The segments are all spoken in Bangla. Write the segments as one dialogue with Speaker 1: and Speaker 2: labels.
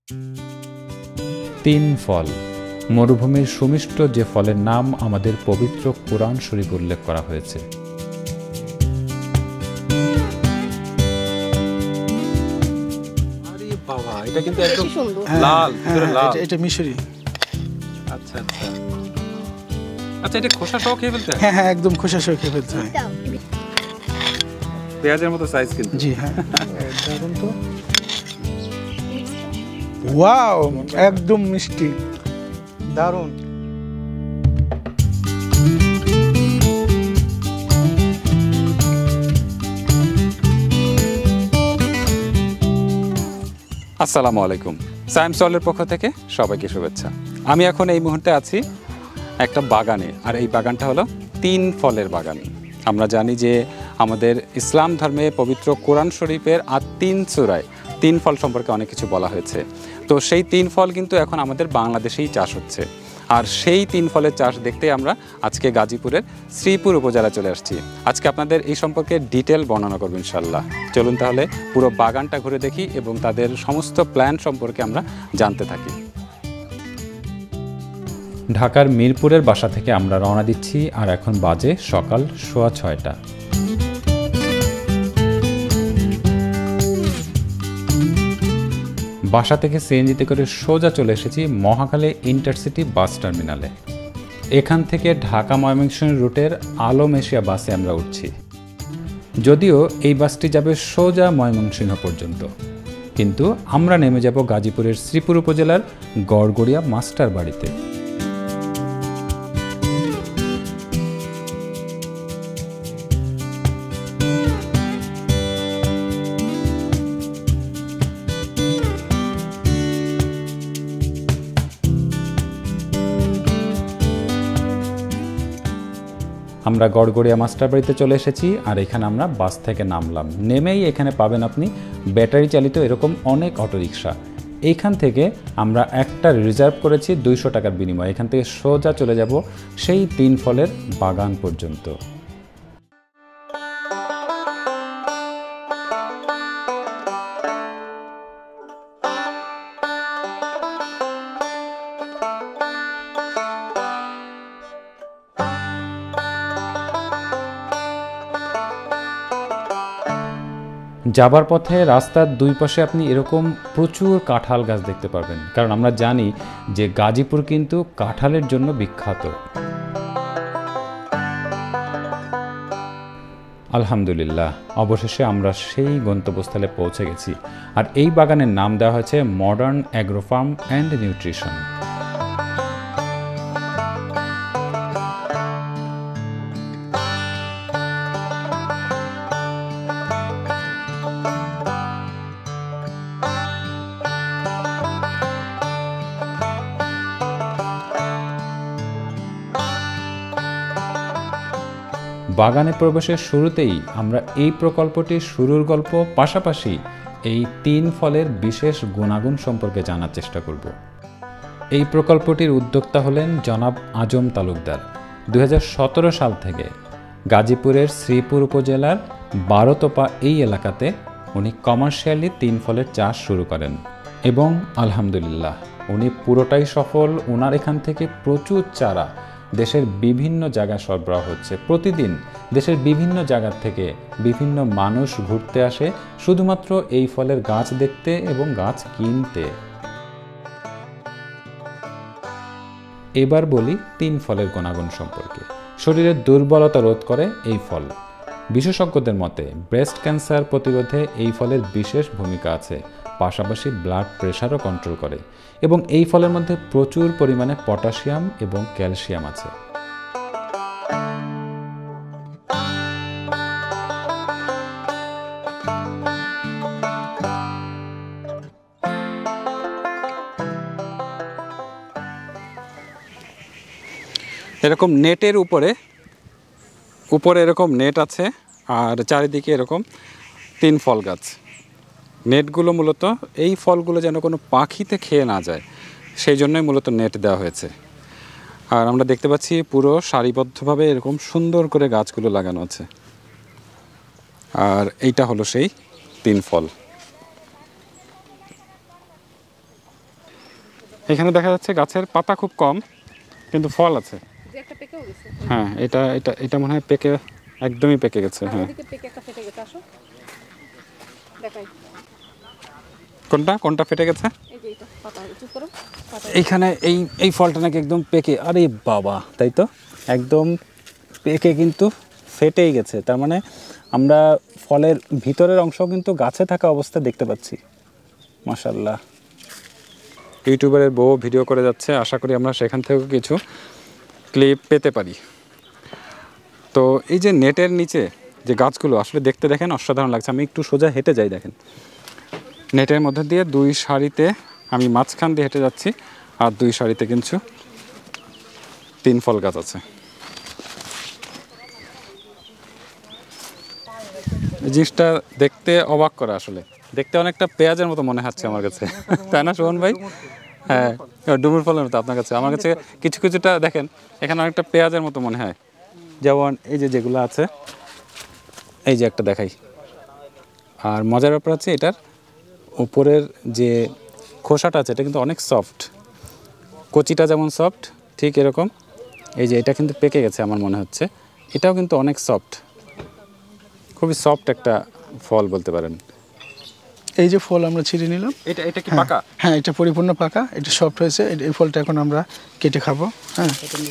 Speaker 1: তিন ফল, মরুভূমির সুমিষ্ট যে ফলের নাম আমাদের পবিত্র কোরআন শরীফ উল্লেখ করা হয়েছে।
Speaker 2: আরে বাবা, এটা কিন্তু একদম লাল, পুরো লাল।
Speaker 3: এটা মিশরি।
Speaker 2: আচ্ছা আচ্ছা আচ্ছা, এটা খোসা সহ খেয়ে ফেলতে হয়?
Speaker 3: হ্যাঁ হ্যাঁ, একদম খোসা সহ খেয়ে ফেলতে হয়।
Speaker 2: পেঁয়াজের মতো সাইজ কিন্তু।
Speaker 3: জি হ্যাঁ, দারুণ তো। ওয়াও, একদম মিষ্টি, দারুণ।
Speaker 2: আসসালামু আলাইকুম, সায়েন্স ওয়ার্ল্ডের পক্ষ থেকে সবাইকে শুভেচ্ছা। আমি এখন এই মুহূর্তে আছি একটা বাগানে, আর এই বাগানটা হলো তিন ফলের বাগান। আমরা জানি যে আমাদের ইসলাম ধর্মে পবিত্র কোরআন শরীফের তিন সূরায় তিন ফল সম্পর্কে অনেক কিছু বলা হয়েছে। তো সেই তিন ফল কিন্তু এখন আমাদের বাংলাদেশেই চাষ হচ্ছে, আর সেই তিন ফলের চাষ দেখতে আমরা আজকে গাজীপুরের শ্রীপুর উপজেলা চলে আসছি। আজকে আপনাদের এই সম্পর্কে ডিটেল বর্ণনা করব ইনশাল্লাহ। চলুন তাহলে পুরো বাগানটা ঘুরে দেখি এবং তাদের সমস্ত প্ল্যান সম্পর্কে আমরা জানতে থাকি।
Speaker 1: ঢাকার মিরপুরের বাসা থেকে আমরা রওনা দিচ্ছি, আর এখন বাজে সকাল 6:15। বাসা থেকে সিএনজিতে করে সোজা চলে এসেছি মহাখালী ইন্টারসিটি বাস টার্মিনালে। এখান থেকে ঢাকা ময়মনসিংহ রুটের আলম এশিয়া বাসে আমরা উঠছি। যদিও এই বাসটি যাবে সোজা ময়মনসিংহ পর্যন্ত, কিন্তু আমরা নেমে যাব গাজীপুরের শ্রীপুর উপজেলার গড়গড়িয়া মাস্টার বাড়িতে। আমরা গড়গড়িয়া মাস্টার বাড়িতে চলে এসেছি, আর এখানে আমরা বাস থেকে নামলাম। নেমেই এখানে পাবেন আপনি ব্যাটারি চালিত এরকম অনেক অটোরিকশা। এইখান থেকে আমরা একটা রিজার্ভ করেছি 200 টাকার বিনিময়ে। এখান থেকে সোজা চলে যাব সেই তিন ফলের বাগান পর্যন্ত। যাবার পথে রাস্তার দুই পাশে আপনি এরকম প্রচুর কাঁঠাল গাছ দেখতে পারবেন, কারণ আমরা জানি যে গাজীপুর কিন্তু কাঁঠালের জন্য বিখ্যাত। আলহামদুলিল্লাহ, অবশেষে আমরা সেই গন্তব্যস্থলে পৌঁছে গেছি, আর এই বাগানের নাম দেওয়া হয়েছে modern agro farm and nutrition. বাগানে প্রবেশের শুরুতেই আমরা এই প্রকল্পটির শুরুর গল্প, পাশাপাশি এই তিন ফলের বিশেষ গুণাগুণ সম্পর্কে জানার চেষ্টা করব। এই প্রকল্পটির উদ্যোক্তা হলেন জনাব আজম তালুকদার। 2017 সাল থেকে গাজীপুরের শ্রীপুর উপজেলার 12 তোপা এই এলাকাতে উনি কমার্শিয়ালি তিন ফলের চাষ শুরু করেন, এবং আলহামদুলিল্লাহ উনি পুরোটাই সফল। ওনার এখান থেকে প্রচুর চারা দেশের বিভিন্ন জায়গায় সরবরাহ হচ্ছে। প্রতিদিন দেশের বিভিন্ন জায়গা থেকে বিভিন্ন মানুষ ঘুরতে আসে শুধুমাত্র এই ফলের গাছ দেখতে এবং গাছ কিনতে। এবার বলি তিন ফলের গুণাগুণ সম্পর্কে। শরীরের দুর্বলতা রোধ করে এই ফল। বিশেষজ্ঞদের মতে ব্রেস্ট ক্যান্সার প্রতিরোধে এই ফলের বিশেষ ভূমিকা আছে, পাশাপাশি ব্লাড প্রেশারও কন্ট্রোল করে, এবং এই ফলের মধ্যে প্রচুর পরিমাণে পটাশিয়াম এবং ক্যালসিয়াম আছে।
Speaker 2: এরকম নেটের উপরে এরকম নেট আছে, আর চারিদিকে এরকম তিন ফল গাছ। নেটগুলো মূলত এই ফলগুলো যেন কোনো পাখিতে খেয়ে না যায়, সেই জন্যই মূলত নেট দেওয়া হয়েছে। আর আমরা দেখতে পাচ্ছি পুরো সারিবদ্ধভাবে এরকম সুন্দর করে গাছগুলো লাগানো আছে। আর এইটা হলো সেই তিন ফল। এখানে দেখা যাচ্ছে গাছের পাতা খুব কম কিন্তু ফল আছে।
Speaker 4: যে একটা পেকেও গেছে।
Speaker 2: হ্যাঁ, এটা এটা এটা মনে হয় পেকে একদমই পেকে গেছে।
Speaker 4: আর
Speaker 2: হ্যাঁ,
Speaker 4: ওদিকে পেকে একটা ফেটে গেছে, আসো দেখাই।
Speaker 2: কোনটা কোনটা ফেটে গেছে?
Speaker 4: এই যে এটা পাতা চুপ করো, পাতা
Speaker 2: এইখানে এই এই ফলটা নাকি একদম পেকে, আরে বাবা, তাই তো একদম পেকে কিন্তু ফেটেই গেছে। তার মানে আমরা ফলের ভিতরের অংশ কিন্তু গাছে থাকা অবস্থায় দেখতে পাচ্ছি। মাশাআল্লাহ, ইউটিউবারের বউ ভিডিও করে যাচ্ছে, আশা করি আমরা সেখান থেকেও কিছু ক্লিপ পেতে পারি। তো এই যে নেটের নিচে যে গাছগুলো আসলে দেখতে দেখেন অসাধারণ লাগছে। আমি একটু সোজা হেঁটে যাই, দেখেন নেটের মধ্যে দিয়ে 2 সারিতে আমি মাঝখান দিয়ে হেঁটে যাচ্ছি, আর 2 সারিতে কিন্তু 3 ফল গাছ আছে। এই জিনিসটা দেখতে অবাক করা, আসলে দেখতে অনেকটা পেঁয়াজের মতো মনে হচ্ছে আমার কাছে, তাই না শোভন ভাই? হ্যাঁ, ডুমুর ফলের মতো আপনার কাছে, আমার কাছে কিছু কিছুটা দেখেন এখানে অনেকটা পেঁয়াজের মতো মনে হয়। যেমন এই যে যেগুলো আছে, এই যে একটা দেখাই। আর মজার ব্যাপার আছে এটার উপরের যে খোসাটা আছে এটা কিন্তু অনেক সফট, কচিটা যেমন সফট ঠিক এরকম এই যে এটা কিন্তু পেকে গেছে আমার মনে হচ্ছে, এটাও কিন্তু অনেক সফট, খুবই সফট একটা ফল বলতে পারেন।
Speaker 3: এই যে ফল আমরা ছিঁড়ে নিলাম,
Speaker 2: এটা এটা কি
Speaker 3: হ্যাঁ,
Speaker 2: পাকা?
Speaker 3: হ্যাঁ, এটা পরিপূর্ণ পাকা, এটা সফট হয়েছে। এই ফলটা এখন আমরা কেটে খাবো। হ্যাঁ,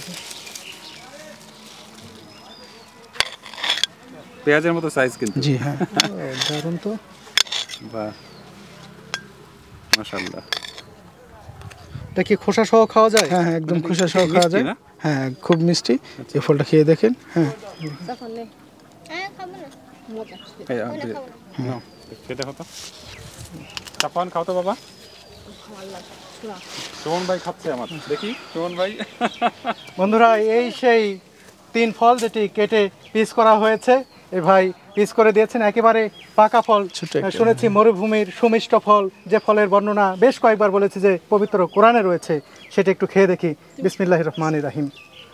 Speaker 2: পেঁয়াজের মতো সাইজ কিন্তু।
Speaker 3: জি হ্যাঁ, দারুণ তো।
Speaker 2: বাহ, মাশাআল্লাহ।
Speaker 3: এটা কি খোসা সহ খাওয়া যায়? হ্যাঁ হ্যাঁ, একদম খোসা সহ খাওয়া যায়।
Speaker 2: মিষ্টি না?
Speaker 3: হ্যাঁ, খুব মিষ্টি। এই ফলটা খেয়ে দেখেন। হ্যাঁ,
Speaker 4: তখন নে মজা।
Speaker 2: এই নাও, খেতে হতো। চাপান খাও তো বাবা। সুমন ভাই খাচ্ছে আমার, দেখি সুমন ভাই।
Speaker 3: বন্ধুরা, এই সেই 3 ফল যেটি কেটে পিস করা হয়েছে। এই ভাই পিস করে দিয়েছেন একেবারে পাকা ফল। শুনেছি মরুভূমির সুমিষ্ট ফল, যে ফলের বর্ণনা বেশ কয়েকবার বলেছে যে পবিত্র কোরআনে রয়েছে, সেটা একটু খেয়ে দেখি। বিসমিল্লাহির রহমানির রহিম।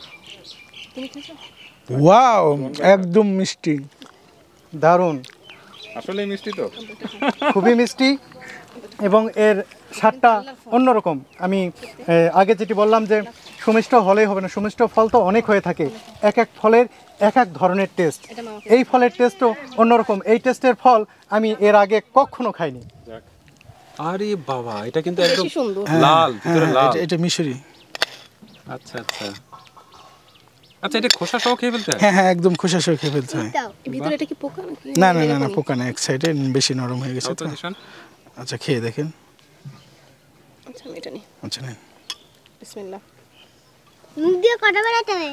Speaker 3: ওয়াও, একদম মিষ্টি, দারুণ,
Speaker 2: আসলে মিষ্টি তো।
Speaker 3: খুবই মিষ্টি এবং এর স্বাদটা অন্যরকম। আমি আগে যেটি বললাম যে সুমিষ্ট হলেই হবে না, সুমিষ্ট ফল তো অনেক হয়ে থাকে, এক এক ফলের এক এক ধরনের টেস্ট। এই ফলের টেস্টও অন্যরকম। এই টেস্টের ফল আমি এর আগে কখনো খাইনি।
Speaker 2: আরে বাবা, এটা কিন্তু একদম
Speaker 4: বেশি সুন্দর।
Speaker 2: লাল, ভিতরে লাল।
Speaker 3: এটা মিশরি।
Speaker 2: আচ্ছা আচ্ছা আচ্ছা, এটা খোসা সহ খেয়ে ফেলতে হয়?
Speaker 3: হ্যাঁ হ্যাঁ, একদম খোসা সহ খেয়ে ফেলতে হয়।
Speaker 4: ভিতরে এটা কি পোকা নাকি?
Speaker 3: না না না না, পোকা না, এক সাইডে বেশি নরম হয়ে গেছে
Speaker 2: খাও
Speaker 3: তো।
Speaker 2: তো জিশান।
Speaker 3: আচ্ছা, খেয়ে দেখেন।
Speaker 4: আচ্ছা আমি এটা নিই।
Speaker 3: আচ্ছা নেন।
Speaker 4: বিসমিল্লাহ।
Speaker 5: মুখ দিয়ে কটা বেড়াতে হবে?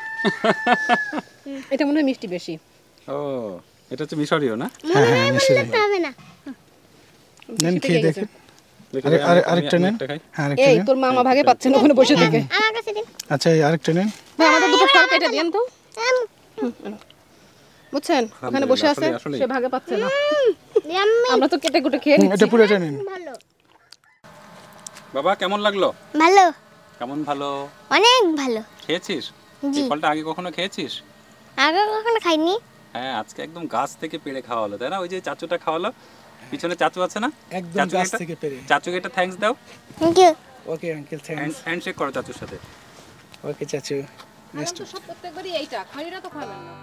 Speaker 4: এটা মনে হয় মিষ্টি বেশি।
Speaker 2: ও, এটা হচ্ছে মিশরীয় না?
Speaker 3: হ্যাঁ হ্যাঁ, মিশরি।
Speaker 5: বলতে হবে না।
Speaker 3: নেন,
Speaker 4: বেশি
Speaker 3: খেয়ে
Speaker 4: পেকে গেছে।
Speaker 3: দেখেন।
Speaker 2: দেখি
Speaker 3: আরে
Speaker 2: ভাই,
Speaker 3: আরে
Speaker 2: আমি-
Speaker 3: আরেকটা
Speaker 2: আমি
Speaker 3: নেন।
Speaker 2: একটা খাই।
Speaker 3: হ্যাঁ, আরেকটা
Speaker 4: এই
Speaker 3: নেন।
Speaker 4: তোর মামা ভাগে পাচ্ছে না ওখানে বসে থেকে।
Speaker 5: আমার কাছে দিন।
Speaker 3: আচ্ছা, এই আরেকটা নেন।
Speaker 4: ভাই আমাদের দুটো ফল কেটে দেন তো। বুঝছেন, ওখানে বসে আছে,
Speaker 2: আসলেই।
Speaker 4: সে ভাগে পাচ্ছে না।
Speaker 5: ইয়াম্মি,
Speaker 4: আমরা তো কেটে কুটে খেয়ে নিচ্ছি।
Speaker 3: এটা পুরোটা নিন।
Speaker 5: ভালো
Speaker 2: বাবা কেমন লাগলো?
Speaker 5: ভালো,
Speaker 2: কেমন ভালো?
Speaker 5: অনেক ভালো।
Speaker 2: খেয়েছিস?
Speaker 5: জি।
Speaker 2: এই ফলটা আগে কখনো খেয়েছিস?
Speaker 5: আগে কখনো খাইনি।
Speaker 2: হ্যাঁ, আজকে একদম গাছ থেকে পেড়ে খাওয়া হলো, তাই না? ওই যে চাচুটা খাওয়ালো, পিছনে চাচু আছে না?
Speaker 3: একদম
Speaker 2: চাচুকে
Speaker 3: গাছ
Speaker 2: একটা-
Speaker 3: থেকে পেরে।
Speaker 2: চাচুকে একটা থ্যাঙ্কস দাও,
Speaker 5: thank you.
Speaker 3: Okay uncle, thanks.
Speaker 2: Handshake করো চাচুর সাথে।
Speaker 3: ওকে চাচু।
Speaker 4: আমার তো সব প্রত্যেকবারই এইটা, খাইরা তো খাবেন না।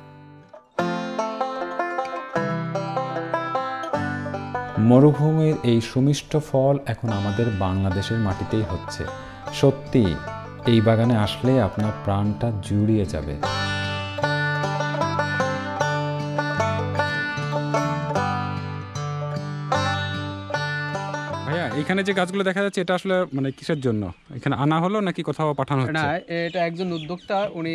Speaker 1: মরুভূমির এই সুমিষ্ট ফল এখন আমাদের বাংলাদেশের মাটিতেই হচ্ছে। সত্যি এই বাগানে আসলে আপনার প্রাণটা জুড়িয়ে যাবে।
Speaker 2: ভাইয়া, এখানে যে গাছগুলো দেখা যাচ্ছে এটা আসলে মানে কিসের জন্য এখানে আনা হলো নাকি কোথাও পাঠানো
Speaker 6: না,
Speaker 2: হচ্ছে?
Speaker 6: এটা একজন উদ্যোক্তা, উনি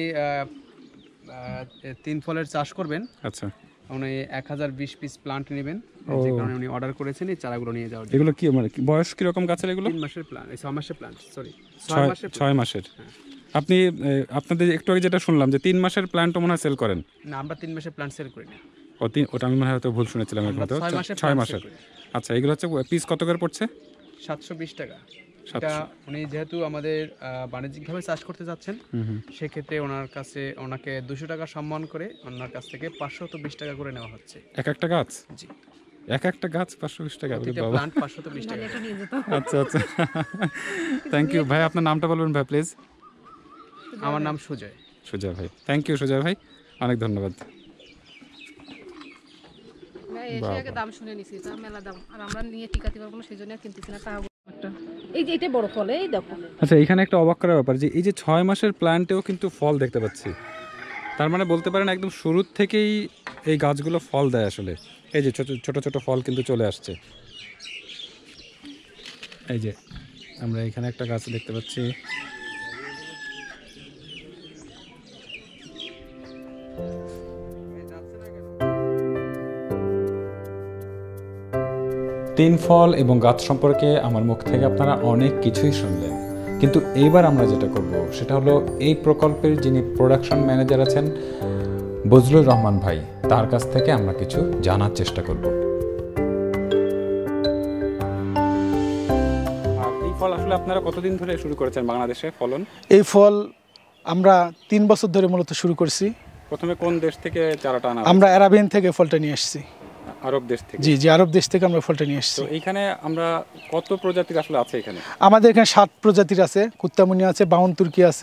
Speaker 6: 3 ফলের চাষ করবেন।
Speaker 2: আচ্ছা,
Speaker 6: উনি 1020 পিস প্লান্ট নেবেন,
Speaker 2: ও।
Speaker 6: যে কারণে উনি অর্ডার করেছেন এই চারাগুলো নিয়ে যাওয়ার জন্য।
Speaker 2: এগুলো কি মানে কি বয়স কিরকম গাছের এগুলো?
Speaker 6: 3 মাসের প্লান্ট, 6 মাসের প্লান্ট, সরি 6 মাসের plant।
Speaker 2: 6 মাসের। আপনি আপনাদের একটু আগে যেটা শুনলাম যে 3 মাসের প্ল্যান্টও মনে হয় সেল করেন।
Speaker 6: না, আমরা 3 মাসের প্লান্ট সেল করি না।
Speaker 2: ওটা আমি মনে হয় হয়তো ভুল শুনেছিলাম।
Speaker 6: আমরা
Speaker 2: হয়তো
Speaker 6: 6 মাসের
Speaker 2: 6
Speaker 6: plant
Speaker 2: মাসের।
Speaker 6: sell করি।
Speaker 2: আচ্ছা, এগুলো হচ্ছে পিস কত করে পড়ছে?
Speaker 6: 720 টাকা।
Speaker 2: 700
Speaker 6: এটা উনি যেহেতু আমাদের বাণিজ্যিকভাবে চাষ করতে যাচ্ছেন, সেক্ষেত্রে ওনাকে 200 টাকা সম্মান করে ওনার কাছ থেকে 520 টাকা করে নেওয়া হচ্ছে।
Speaker 2: এক একটা গাছ?
Speaker 6: জি।
Speaker 2: এক একটা গাছ 520 টাকা?
Speaker 6: প্রতিটা
Speaker 2: বাবা,
Speaker 6: প্লান্ট 520 টাকা।
Speaker 2: আচ্ছা আচ্ছা, থ্যাংক ইউ ভাই। আপনার নামটা বলবেন ভাই প্লিজ?
Speaker 6: আমার নাম সুজয়।
Speaker 2: সুজয় ভাই, থ্যাংক ইউ সুজয় ভাই, অনেক ধন্যবাদ।
Speaker 4: এসে আগে দাম শুনে নিছি, যা মেলা দাম, আর আমরা নিয়ে টিকাতে পারবো না, সেই জন্য আর কিনতেছি না। তা একটা এই যে এটা বড় ফল, এই দেখো।
Speaker 2: আচ্ছা, এখানে একটা অবাক করার ব্যাপার যে এই যে 6 মাসের প্ল্যান্টেও কিন্তু ফল দেখতে পাচ্ছি। তার মানে বলতে পারেন একদম শুরুর থেকেই এই গাছগুলো ফল দেয় আসলে। এই যে ছোট ছোট ছোট ফল কিন্তু চলে আসছে। এই যে আমরা এখানে একটা গাছ দেখতে পাচ্ছি।
Speaker 1: তিন ফল এবং গাছ সম্পর্কে আমার মুখ থেকে আপনারা অনেক কিছুই শুনলেন, কিন্তু এইবার আমরা যেটা করব সেটা হলো এই প্রকল্পের যিনি প্রোডাকশন ম্যানেজার আছেন বজলুর রহমান ভাই, তার কাছ থেকে আমরা কিছু জানার চেষ্টা করব।
Speaker 2: আর এই ফল আসলে আপনারা কতদিন ধরে শুরু করেছেন বাংলাদেশে ফলন?
Speaker 7: এই ফল আমরা 3 বছর ধরে মূলত শুরু করছি।
Speaker 2: প্রথমে কোন দেশ থেকে চারাটা আনা?
Speaker 7: আমরা অ্যারাবিয়ান থেকে ফলটা নিয়ে আসছি।
Speaker 2: আরব দেশ থেকে?
Speaker 7: জি জি, আরব দেশ থেকে আমরা ফলটা নিয়ে আসছি।
Speaker 2: তো এইখানে আমরা কত প্রজাতির আসলে আছে এখানে?
Speaker 7: আমাদের এখানে 7 প্রজাতির আছে। কুত্তামুনি আছে, বাউন তুর্কি আছে,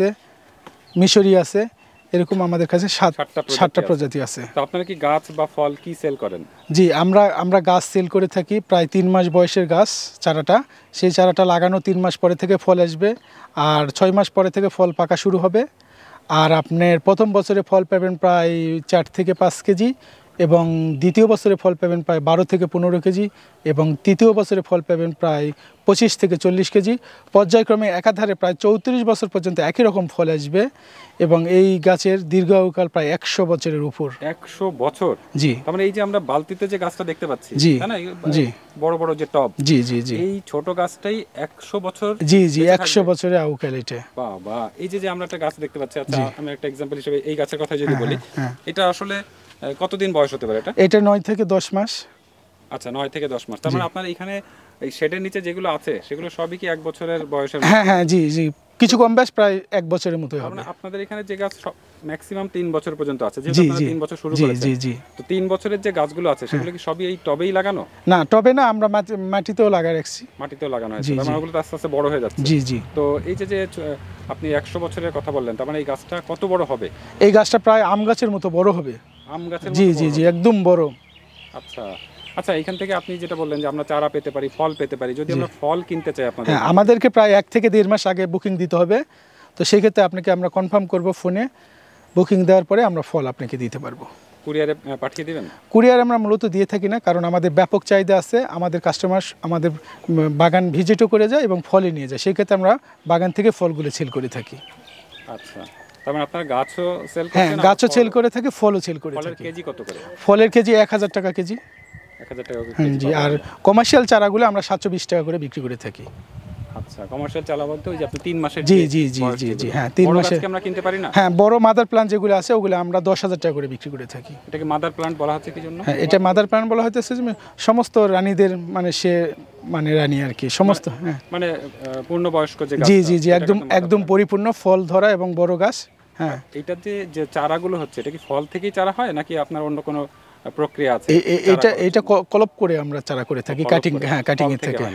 Speaker 7: মিশরি আছে, এরকম আমাদের কাছে 7টা প্রজাতি আছে।
Speaker 2: তো আপনারা কি গাছ বা ফল কি সেল করেন?
Speaker 7: জি, আমরা গাছ সেল করে থাকি। প্রায় 3 মাস বয়সের গাছ চারাটা, সেই চারাটা লাগানো 3 মাস পরে থেকে ফল আসবে, আর 6 মাস পরে থেকে ফল পাকা শুরু হবে। আর আপনার প্রথম বছরে ফল পাবেন প্রায় 4 থেকে 5 কেজি, এবং দ্বিতীয় বছরে ফল পাবেন প্রায় 12 থেকে 15 কেজি, এবং তৃতীয় বছরে ফল পাবেন প্রায় 25 থেকে 40 কেজি। পর্যায়ক্রমে একাধারে প্রায় 34 বছর পর্যন্ত একই রকম ফল আসবে, এবং এই গাছের দীর্ঘায়ুকাল প্রায় 100 বছরের উপর।
Speaker 2: 100 বছর?
Speaker 7: জি।
Speaker 2: তার মানে এই যে আমরা বালতিতে যে গাছটা দেখতে পাচ্ছি,
Speaker 7: জি,
Speaker 2: তাই না?
Speaker 7: জি,
Speaker 2: বড় বড় যে টব।
Speaker 7: জি জি জি,
Speaker 2: এই ছোট গাছটাই 100 বছর?
Speaker 7: জি জি, 100 বছরের আউকাল এটা।
Speaker 2: বাবা, এই যে আমরা একটা গাছ দেখতে পাচ্ছি, আচ্ছা আমি একটা एग्जांपल হিসেবে এই গাছের কথা যদি বলি, এটা আসলে কতদিন বয়স হতে পারে এটা?
Speaker 7: এটা 9 থেকে 10 মাস।
Speaker 2: আচ্ছা, 9 থেকে 10 মাস। তার মানে আপনার এখানে এই শেডের নিচে যেগুলো আছে সেগুলো সবই কি 1 বছরের বয়সের?
Speaker 7: হ্যাঁ হ্যাঁ, জি জি, কিছু কম বেশ প্রায় 1 বছরের মতোই হবে।
Speaker 2: মানে আপনাদের এখানে যে গাছ ম্যাক্সিমাম 3 বছর পর্যন্ত আছে, যেহেতু
Speaker 7: জি
Speaker 2: আপনারা
Speaker 7: জি
Speaker 2: 3 বছর শুরু
Speaker 7: জি
Speaker 2: করেছেন।
Speaker 7: জি জি।
Speaker 2: তো 3 বছরের যে গাছগুলো আছে সেগুলো কি সবই এই টবেই লাগানো?
Speaker 7: না, টবে না, আমরা মাটিতেও লাগাই রাখছি।
Speaker 2: মাটিতেও লাগানো হয়েছে।
Speaker 7: জি,
Speaker 2: তার
Speaker 7: জি।
Speaker 2: মানে ওগুলো তো আস্তে আস্তে বড় হয়ে যাচ্ছে।
Speaker 7: জি জি।
Speaker 2: তো এই যে আপনি 100 বছরের কথা বললেন, তার মানে এই গাছটা কত বড় হবে?
Speaker 7: এই গাছটা প্রায় আম গাছের মতো বড় হবে।
Speaker 2: আম গাছের মতো?
Speaker 7: জি জি জি, একদম বড়।
Speaker 2: আচ্ছা আচ্ছা, এখান থেকে আপনি যেটা বললেন যে আমরা চারা পেতে পারি, ফল পেতে পারি, যদি আমরা ফল কিনতে চাই আপনাদের?
Speaker 7: হ্যাঁ, আমাদেরকে প্রায় 1 থেকে 1.5 মাস আগে বুকিং দিতে হবে। তো সেই ক্ষেত্রে আপনাকে আমরা কনফার্ম করব ফোনে, বুকিং দেওয়ার পরে আমরা ফল আপনাকে দিতে পারবো।
Speaker 2: কুরিয়ারে পাঠিয়ে দিবেন?
Speaker 7: কুরিয়ার আমরা মূলত দিয়ে থাকি না, কারণ আমাদের ব্যাপক চাহিদা আছে। আমাদের কাস্টমার আমাদের বাগান ভিজিটও করে যায় এবং ফলই নিয়ে যায়। সেই ক্ষেত্রে আমরা বাগান থেকে ফলগুলো সেল করে থাকি।
Speaker 2: আচ্ছা, তার মানে আপনারা গাছও সেল করেন?
Speaker 7: হ্যাঁ, গাছও সেল করে থাকি, ফলও সেল করে
Speaker 2: ফলের
Speaker 7: থাকি।
Speaker 2: কেজি কত করে?
Speaker 7: ফলের কেজি 1000 টাকা কেজি।
Speaker 2: 1000 টাকা
Speaker 7: জি, আর কমার্শিয়াল চারাগুলো আমরা 720 টাকা করে বিক্রি করে থাকি।
Speaker 2: আচ্ছা, কমার্শিয়াল চালা বলতে ওই যে আপনি 3 মাসের?
Speaker 7: জি জি জি জি জি, হ্যাঁ 3 মাসের।
Speaker 2: আমরা কিনতে পারি না?
Speaker 7: হ্যাঁ, বড় মাদার প্ল্যান্ট যেগুলো আছে ওগুলো আমরা 10,000 টাকা করে বিক্রি করে থাকি।
Speaker 2: এটাকে মাদার প্ল্যান্ট বলা হচ্ছে কি জন্য?
Speaker 7: হ্যাঁ, এটা মাদার প্ল্যান্ট বলা হইতেছে যে সমস্ত রানীদের, মানে সে মানে রানী আর কি, সমস্ত। হ্যাঁ,
Speaker 2: মানে পূর্ণবয়স্ক যে গাছ।
Speaker 7: জি জি জি, একদম একদম পরিপূর্ণ ফল ধরা এবং বড় গাছ। হ্যাঁ,
Speaker 2: এইটাতে যে চারাগুলো হচ্ছে এটা কি ফল থেকেই চারা হয় নাকি আপনার অন্য কোনো প্রক্রিয়া আছে?
Speaker 7: এটা কলপ করে আমরা চারা করে থাকি, কাটিং। হ্যাঁ, কাটিং এর থেকে।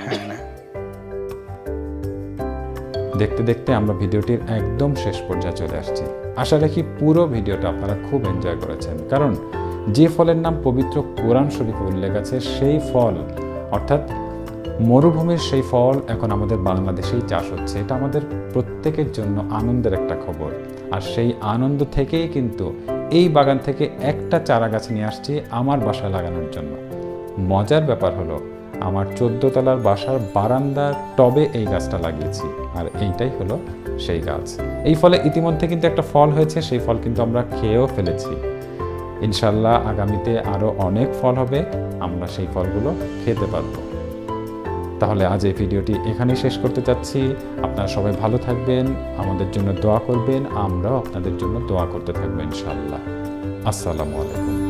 Speaker 1: দেখতে দেখতে আমরা ভিডিওটির একদম শেষ পর্যায়ে চলে আসছি। আশা রাখি পুরো ভিডিওটা আপনারা খুব এনজয় করেছেন, কারণ যে ফলের নাম পবিত্র কোরআন শরীফে উল্লেখ আছে সেই ফল, অর্থাৎ মরুভূমির সেই ফল এখন আমাদের বাংলাদেশেই চাষ হচ্ছে। এটা আমাদের প্রত্যেকের জন্য আনন্দের একটা খবর। আর সেই আনন্দ থেকেই কিন্তু এই বাগান থেকে একটা চারা গাছ নিয়ে আসছি আমার বাসায় লাগানোর জন্য। মজার ব্যাপার হলো আমার 14 তলার বাসার বারান্দার টবে এই গাছটা লাগিয়েছি, আর এইটাই হলো সেই গাছ। এই ফলে ইতিমধ্যে কিন্তু একটা ফল হয়েছে, সেই ফল কিন্তু আমরা খেয়েও ফেলেছি। ইনশাল্লাহ আগামীতে আরও অনেক ফল হবে, আমরা সেই ফলগুলো খেতে পারবো। তাহলে আজ এই ভিডিওটি এখানেই শেষ করতে চাচ্ছি। আপনারা সবাই ভালো থাকবেন, আমাদের জন্য দোয়া করবেন, আমরাও আপনাদের জন্য দোয়া করতে থাকবো ইনশাল্লাহ। আসসালামু আলাইকুম।